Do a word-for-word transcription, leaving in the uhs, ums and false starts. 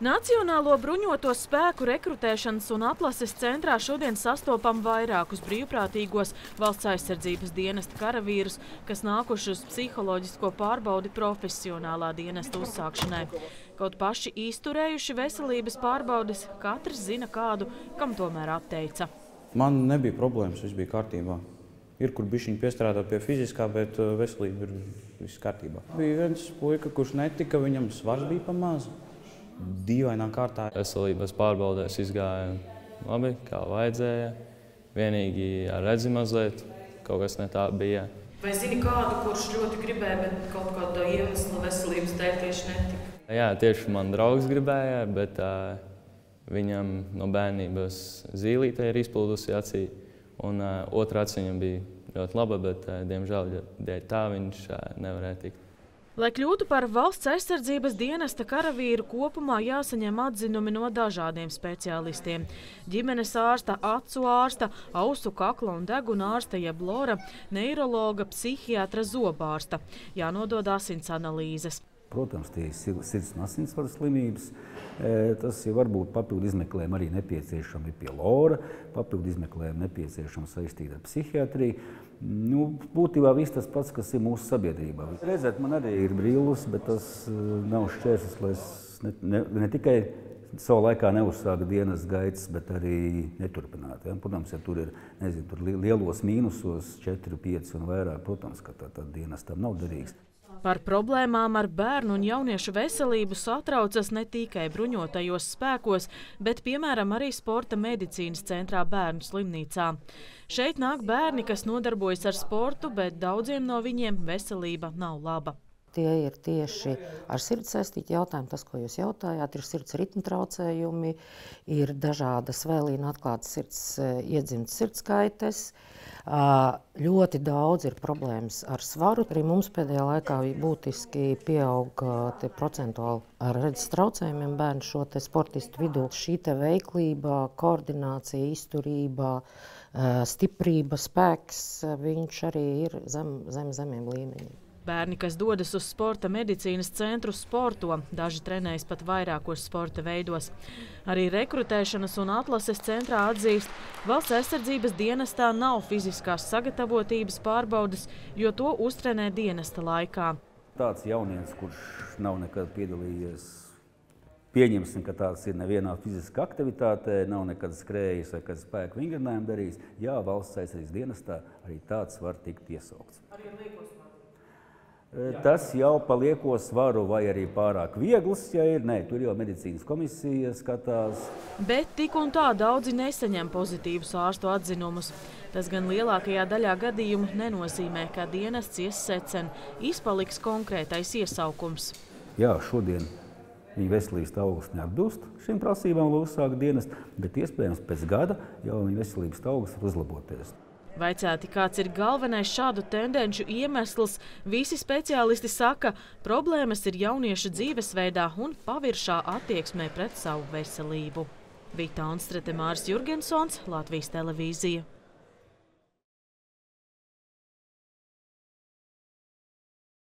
Nacionālo bruņoto spēku rekrutēšanas un atlases centrā šodien sastopam vairākus brīvprātīgos valsts aizsardzības dienesta karavīrus, kas nākuši uz psiholoģisko pārbaudi profesionālā dienesta uzsākšanai. Kaut paši izturējuši veselības pārbaudes, katrs zina kādu, kam tomēr atteica. Man nebija problēmas, viss bija kārtībā. Ir, kur bišķiņi piestrādāt pie fiziskā, bet veselība ir viss kārtībā. Bija viens puika, kurš netika, viņam svars bija pa maz. Dīvainā kārtā. Veselības pārbaudēs izgāja labi, kā vajadzēja. Vienīgi ar redzi mazliet, kaut kas ne tā bija. Vai zini kādu, kurš ļoti gribēja, bet kaut kāda iemesla veselības dēļ tieši netika? Jā, tieši man draugs gribēja, bet uh, viņam no bērnības zīlīte ir izplūdusi acī. Un uh, otra aci viņam bija ļoti laba, bet, uh, diemžēl, dēļ tā viņš uh, nevarēja tikt. Lai kļūtu par valsts aizsardzības dienesta karavīru, kopumā jāsaņem atzinumi no dažādiem speciālistiem. Ģimenes ārsta, acu ārsta, ausu, kakla un deguna ārsta jeb lora, neirologa, psihiatra, zobārsta. Jānodod asins analīzes. Protams, tie ir sirds un asinsvadu slimības. Tas jau varbūt papildu izmeklējumi arī nepieciešami pie lora, papildu izmeklējumi nepieciešami saistīt ar psihiatriju. Nu, būtībā viss tas pats, kas ir mūsu sabiedrībā. Redzēt, man arī ir brīvlis, bet tas nav šķērslis, lai es ne, ne, ne tikai savu laikā neuzsāku dienas gaitas, bet arī neturpinātu. Ja? Protams, ja tur ir, nezinu, tur lielos mīnusos, četri, pieci un vairāk, protams, ka tā, tā dienas tam nav derīgs. Par problēmām ar bērnu un jauniešu veselību satraucas ne tikai bruņotajos spēkos, bet, piemēram, arī sporta medicīnas centrā bērnu slimnīcā. Šeit nāk bērni, kas nodarbojas ar sportu, bet daudziem no viņiem veselība nav laba. Tie ir tieši ar sirds saistīti jautājumi, tas, ko jūs jautājāt, ir sirds ritma traucējumi, ir dažādas vēlīna atklātas sirds, iedzimtas sirdskaites. Ļoti daudz ir problēmas ar svaru. Arī mums pēdējā laikā būtiski pieaug procentuāli ar redzes traucējumiem bērnu šo te sportistu vidū. Šī te veiklība, koordinācija, izturība, stiprība, spēks, viņš arī ir zem, zem zemiem līmeņiem. Bērni, kas dodas uz sporta medicīnas centru, sporto, daži trenējas pat vairākos sporta veidos. Arī rekrutēšanas un atlases centrā atzīst, valsts aizsardzības dienestā nav fiziskās sagatavotības pārbaudes, jo to uztrenē dienesta laikā. Tāds jaunietis, kurš nav nekad piedalījies, pieņemsim, ka tāds ir nevienā fiziskā aktivitātē, nav nekad skrējis vai kad spēku vingrinājumu darījis, jā, valsts aizsardzības dienestā arī tāds var tikt iesaukts. Arī ar lieko svaru? Tas jau pa lieko svaru vai arī pārāk viegls, ja ir. Nē, tur jau medicīnas komisija skatās. Bet tik un tā daudzi nesaņem pozitīvus ārstu atzinumus. Tas gan lielākajā daļā gadījumu nenozīmē, ka dienests iesecen, izpaliks konkrētais iesaukums. Jā, šodien viņa veselības stāvoklis neatbilst šīm prasībām, lai uzsāktu dienestu, bet iespējams pēc gada jau viņa veselības stāvoklis var uzlaboties. Vaicāti, kāds ir galvenais šādu tendenču iemesls, visi speciālisti saka, problēmas ir jauniešu dzīvesveidā un paviršā attieksmē pret savu veselību. Vita Onstrete, Māris Jurgensons, Latvijas televīzija.